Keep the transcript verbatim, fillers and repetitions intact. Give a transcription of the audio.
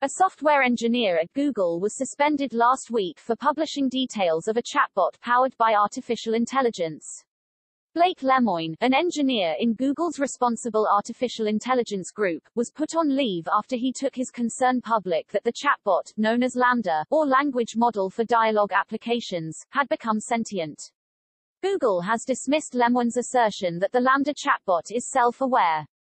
A software engineer at Google was suspended last week for publishing details of a chatbot powered by artificial intelligence. Blake Lemoine, an engineer in Google's Responsible Artificial Intelligence Group, was put on leave after he took his concern public that the chatbot, known as Lambda, or language model for dialogue applications, had become sentient. Google has dismissed Lemoine's assertion that the Lambda chatbot is self-aware.